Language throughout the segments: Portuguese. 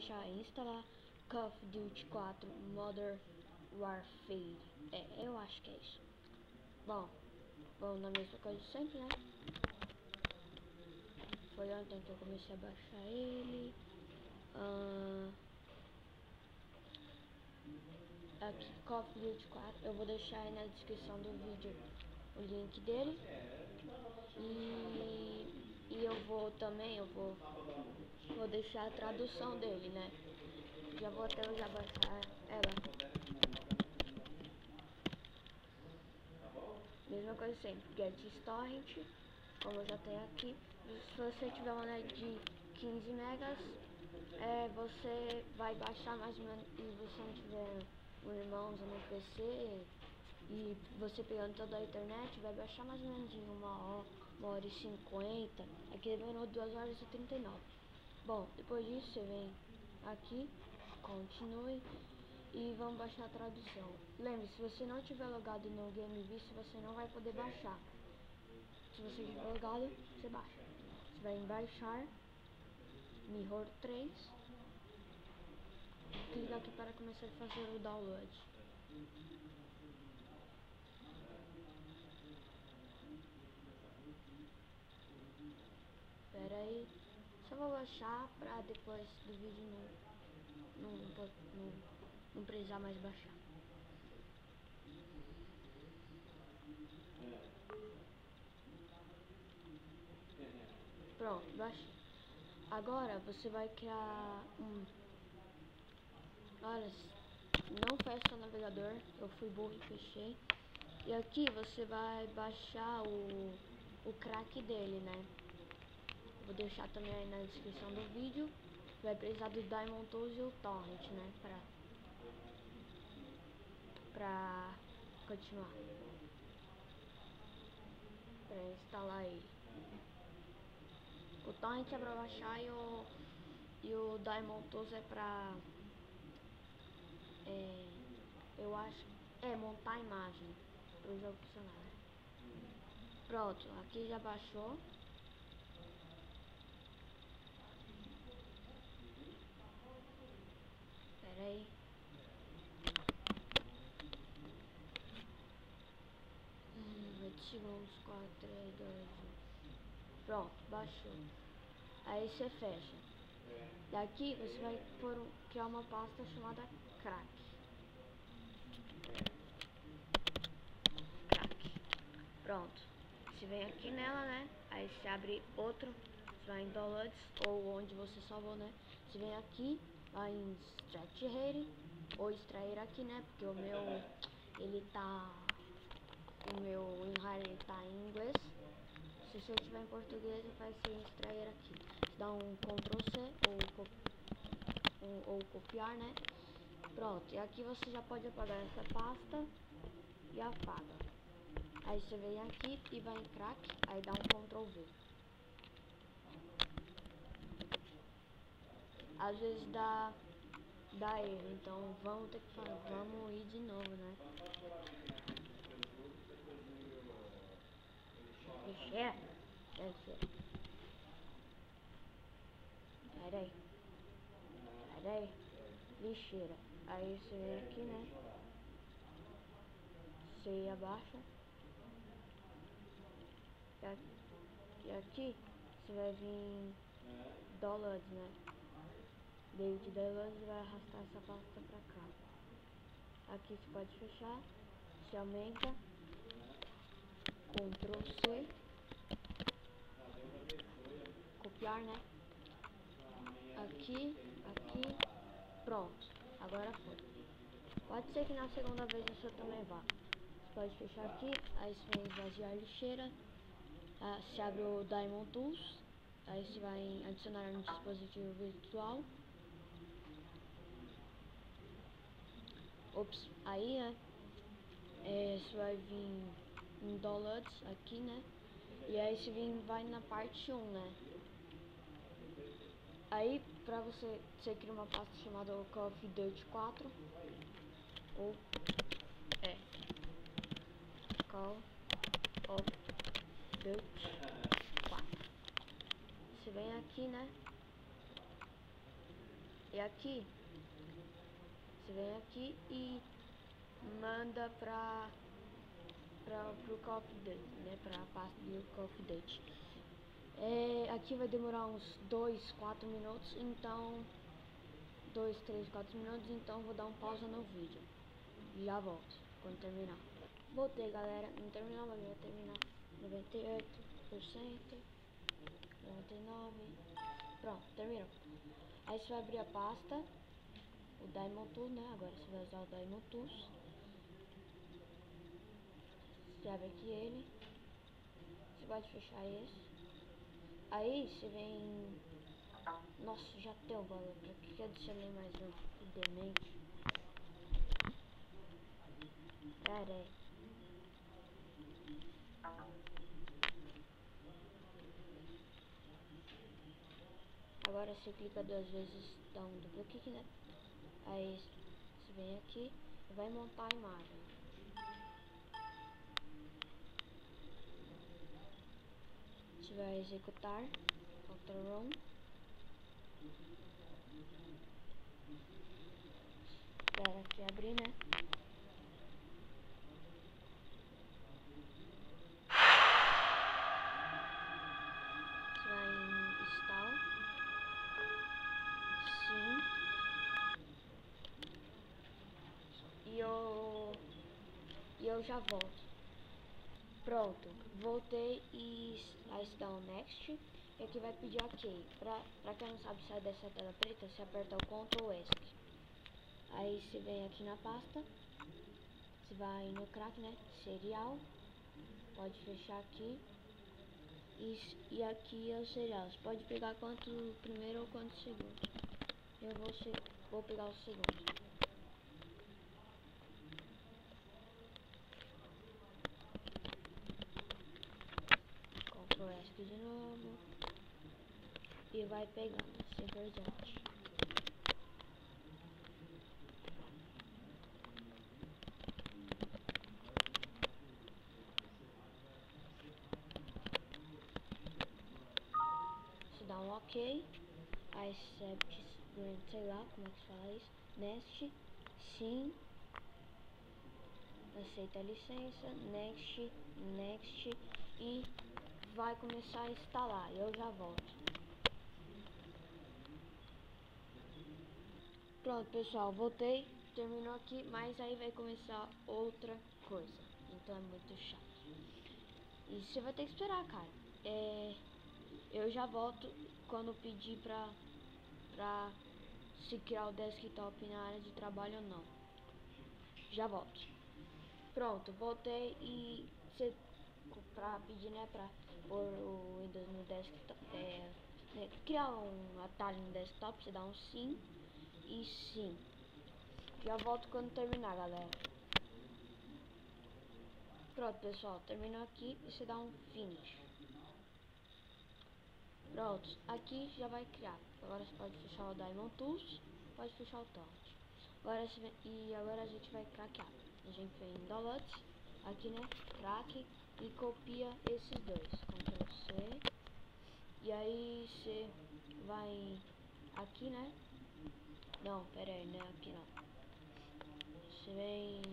Deixar instalar Call of Duty 4 Modern Warfare. Eu acho que é isso. Bom, na mesma coisa de sempre, né? Foi ontem que eu comecei a baixar ele. Aqui, Call of Duty 4. Eu vou deixar aí na descrição do vídeo o link dele. E eu vou deixar a tradução dele, né? Já vou até já baixar ela. Mesma coisa sempre, Get Torrent, como eu já tenho aqui. Se você tiver uma net de 15 megas, você vai baixar mais ou menos, e você não tiver um irmão usando um PC, e você pegando toda a internet, vai baixar mais ou menos em 1 hora e 50, aqui demorou 2 horas e 39. Bom, depois disso você vem aqui, continue e vamos baixar a tradução. Lembre-se, se você não tiver logado no GameVista, você não vai poder baixar. Se você tiver logado, você baixa. Você vai em baixar, Mirror 3, clica aqui para começar a fazer o download. Espera aí, só vou baixar para depois do vídeo não precisar mais baixar. Pronto, baixei. Agora você vai criar olha, não fecha o navegador, eu fui burro e fechei. E aqui você vai baixar o crack dele, né? Vou deixar também aí na descrição do vídeo. Vai precisar do Diamond Tools e o Torrent, né? Pra continuar. Pra instalar ele. O Torrent é pra baixar e o Diamond Tools é pra... eu acho... montar a imagem pro jogo funcionar, né? Pronto, aqui já baixou. Pera aí. 20 segundos, 4, 3, 2, 1. Pronto, baixou. Aí você fecha. Daqui você vai criar uma pasta chamada crack. Pronto. Você vem aqui nela, né? Aí você abre outro. Você vai em downloads ou onde você salvou, né? Você vem aqui, vai em extract rate ou extrair aqui, né? Porque o meu WinRAR tá em inglês. Se o seu tiver em português, vai ser extrair aqui. Você dá um Ctrl C ou copiar, né? Pronto, e aqui você já pode apagar essa pasta e apaga. Aí você vem aqui e vai em crack, aí dá um Ctrl V. Às vezes dá erro, então vamos ir de novo, né? Lixeira? Pera aí. Lixeira. Aí você vem aqui, né? Você abaixa. E aqui você vai vir downloads, né? Daí de downloads vai arrastar essa pasta pra cá. Aqui você pode fechar. Você aumenta. Ctrl C. Copiar, né? Aqui. Pronto. Agora foi. Pode ser que na segunda vez o seu também vá. Você pode fechar aqui. Aí você vai esvaziar a lixeira. Você abre o Diamond Tools. Aí você vai adicionar um dispositivo virtual. Aí, né? Você vai vir em downloads aqui, né? E aí você vai na parte 1, né? Aí pra você cria uma pasta chamada Call of Duty 4 ou Call of Duty 4. Você vem aqui, né? E aqui, você vem aqui e manda pro Call of Duty, né? Pra pasta do Call of Duty. Aqui vai demorar uns 2, 4 minutos, então 2, 3, 4 minutos, então vou dar um pausa no vídeo. E já volto quando terminar. Voltei, galera, não terminou, mas vai terminar 98%, 99%, pronto, terminou. Aí você vai abrir a pasta, o Diamond Tools, né? Agora você vai usar o Diamond Tools. Você abre aqui ele, você pode fechar esse. Aí você vem... Nossa, já deu valor, pra que adicionei mais um? Que demente. Pera aí. Agora você clica 2 vezes, dá um duplo clique, né? Aí você vem aqui e vai montar a imagem. Você vai executar, Ctrl+Run. Espera aqui abrir, né? Você vai em Install. Sim. E eu já volto. Pronto, voltei e aí você dá um Next. E aqui vai pedir OK. Pra quem não sabe sair dessa tela preta, você aperta o Ctrl ESC. Aí você vem aqui na pasta. Você vai no crack, né? Serial. Pode fechar aqui. E aqui é o serial. Você pode pegar quanto primeiro ou quanto segundo. Eu vou pegar o segundo. Ctrl ESC de novo. E vai pegando, assim por diante. Você dá um OK. Accept, sei lá como é que fala isso. Next, sim. Aceita a licença, next, next. E vai começar a instalar. Eu já volto. Pronto, pessoal, voltei. Terminou aqui, mas aí vai começar outra coisa. Então é muito chato. E você vai ter que esperar, cara. Eu já volto quando pedir pra se criar o desktop na área de trabalho ou não. Já volto. Pronto, voltei e pra pedir, né, pra pôr o Windows no desktop, criar um atalho no desktop, você dá um sim e sim. Já volto quando terminar, galera. Pronto, pessoal, terminou aqui e você dá um finish. Pronto, aqui já vai criar. Agora você pode fechar o Diamond Tools, pode fechar o Torrent. Agora a gente vai craquear. A gente vem em Downloads, aqui, né, crack, e copia esses dois. Ctrl C. E aí você vai aqui, né? Não, pera aí, né? Aqui não. Você vem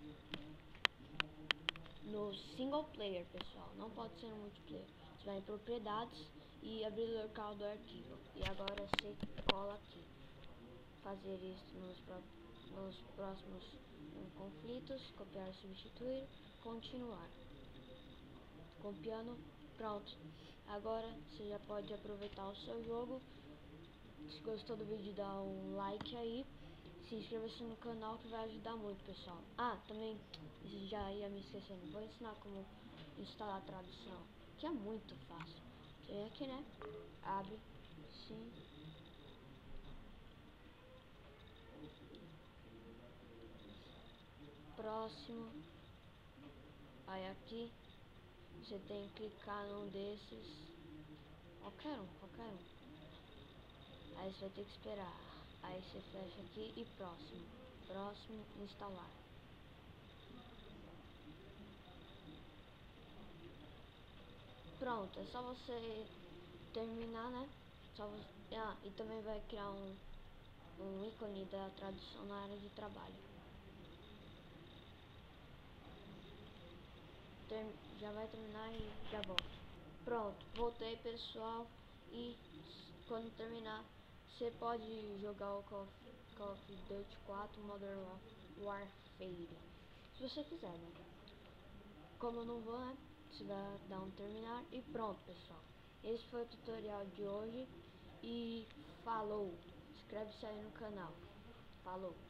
no single player, pessoal. Não pode ser no multiplayer. Você vai em propriedades e abrir o local do arquivo. E agora você cola aqui. Fazer isso nos próximos conflitos. Copiar, substituir, continuar. Copiando, pronto. Agora você já pode aproveitar o seu jogo. Se gostou do vídeo, dá um like aí. Se inscreva-se no canal que vai ajudar muito, pessoal. Ah, também, já ia me esquecendo, vou ensinar como instalar a tradução, que é muito fácil. Você vem aqui, né? Abre, sim. Próximo. Aí aqui, você tem que clicar num desses. Qualquer um. Aí você vai ter que esperar. Aí você fecha aqui e próximo. Próximo, instalar. Pronto, é só você terminar, né? E também vai criar ícone da tradução na área de trabalho. Já vai terminar e já volto. Pronto, voltei pessoal, e quando terminar você pode jogar o Call of Duty 4 Modern Warfare, se você quiser, né? Como eu não vou, né? Você vai dar um terminar e pronto pessoal. Esse foi o tutorial de hoje e falou! Inscreve-se aí no canal. Falou!